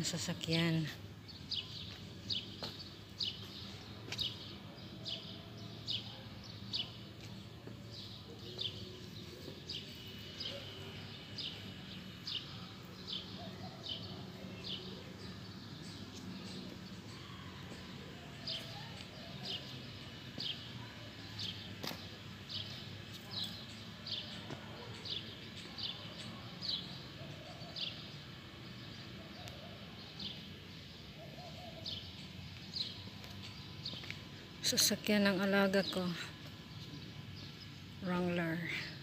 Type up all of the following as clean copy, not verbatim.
sasakyan. Sasakyan ng alaga ko, Wrangler.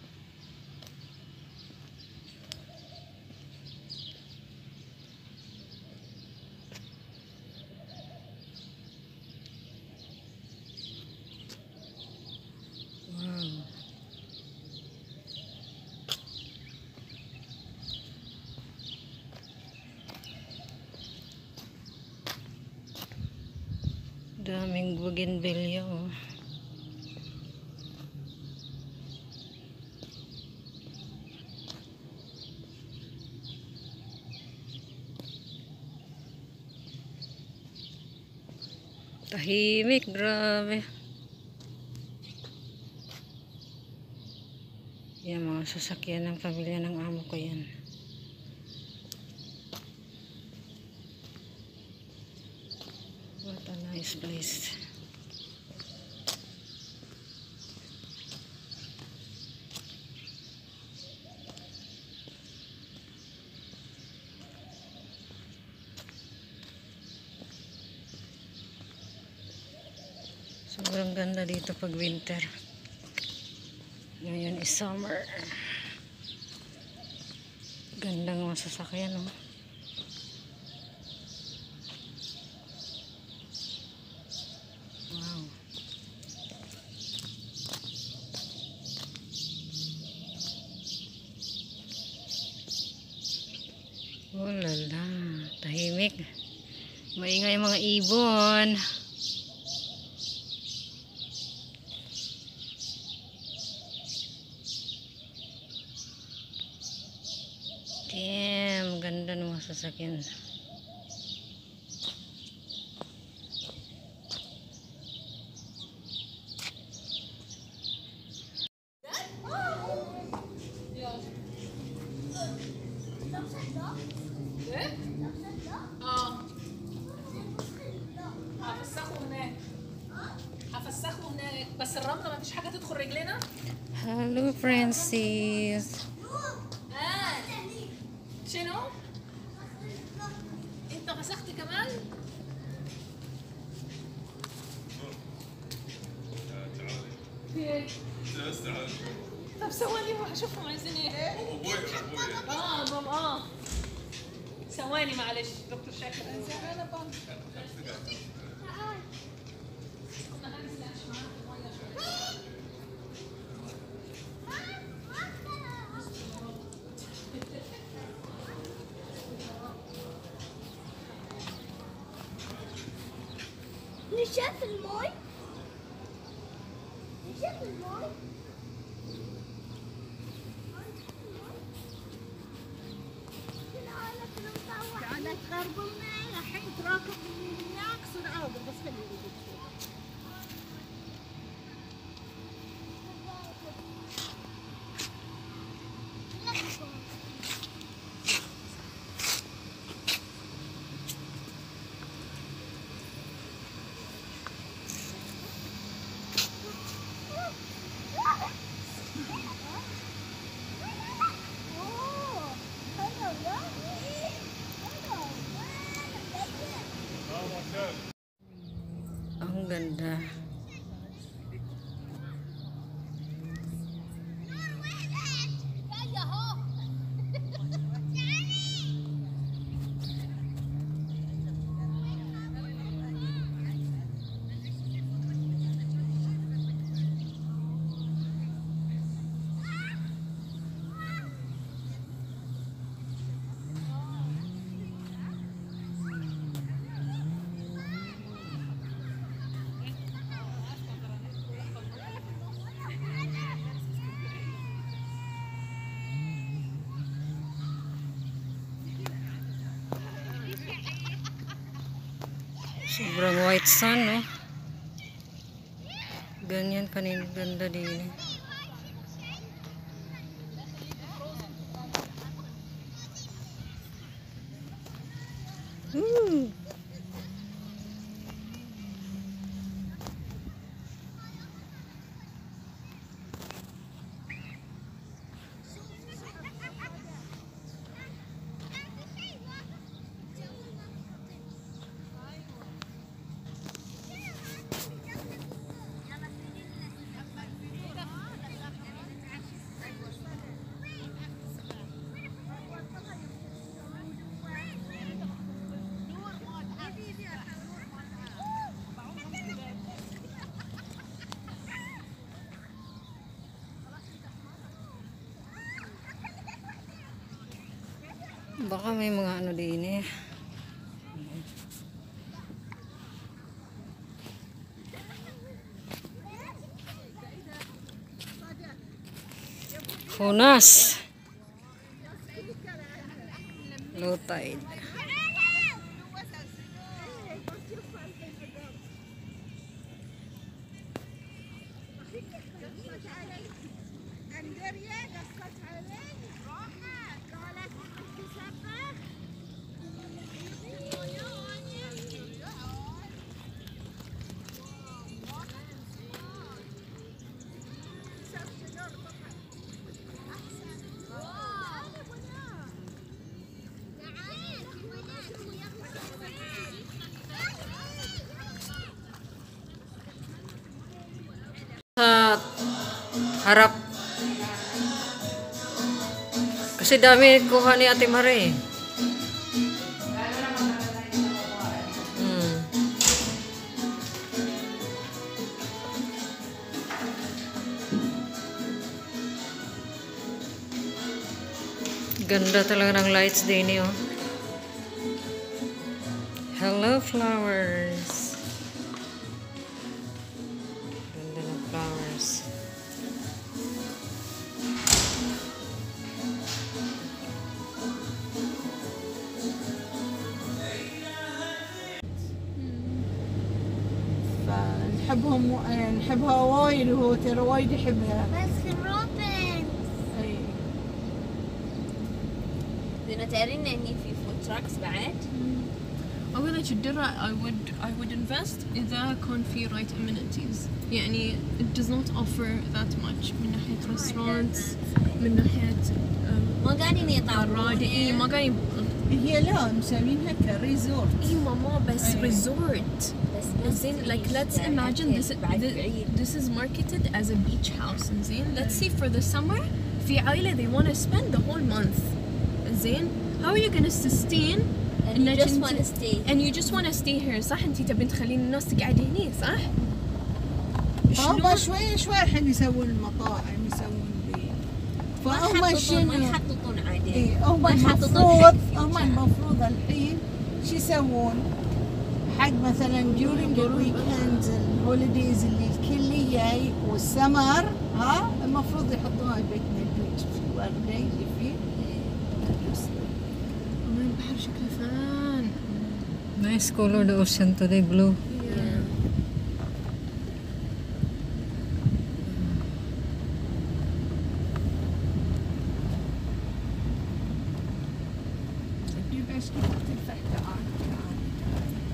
Wow. Daming bougainvillea, oh. Tahimik, grabe. Yan, mga sasakyan ng pamilya ng amo ko yan. What a nice place. Sobrang ganda dito pag winter. Ngayon is summer. Gandang mga sasakyan, oh. Wow. Oh lala, tahimik. Maingay mga ibon. Damn, ganda ng mga sasakyan. بس الرملة ما فيش حاجة تدخل رجلنا. Hello, Francis. شنو؟ انت مسخت كمان؟ في ايه؟ بس تعالي. طب ثواني روح اشوفهم عايزين ايه؟ ابوي ثواني معلش دكتور شاكر انا بقى نشاف الماي نشاف الماي تعالى تغربلنا الحين تراكب هناك صر عاضل بس خليني Ang ganda. Sobrang white sun, no? Ganyan kanina ganda din. Woo! Baka may mga ano din eh. Funas. Low tide. Sa harap. Kasi dami kuha ni Ate Mare. Ganda talaga ng lights din eh, oh. Hello flowers. Ganda ng flowers. فنحبهم نحبها وايد وهو ترى وايد يحبها. بس روبن اي بدنا تعرفنا اني في فود تراكس بعد. أول شيء I would invest إذا كان في right amenities. يعني it does not offer that much من ناحية restaurants من ناحية ما قاعدين يطورون. الرادئي ما قاعدين. هي لا مسوينها كريزورت. إي ماما بس أي. resort. زين like let's imagine this is marketed as a beach house. زين let's say for the summer في عائلة they want to spend the whole month. زين how are you gonna sustain And you just want to stay. and you just want to stay here صح انتي تبين تخلين الناس تقعد هني صح؟ هم شوي شوي الحين يسوون المطاعم يسوون ذي. فهم شنو؟ ما يحططون عادي. إيه هم ما يحططون المفروض الحين شو يسوون؟ حق مثلا during the weekends الهوليديز اللي الكل جاي والسمر ها المفروض يحطوها بيتنا البيتش في الوردة اللي فيه. البحر شكله فان. Nice color the ocean today, blue. Yeah. يبقى ايش كنت تنفع تعال.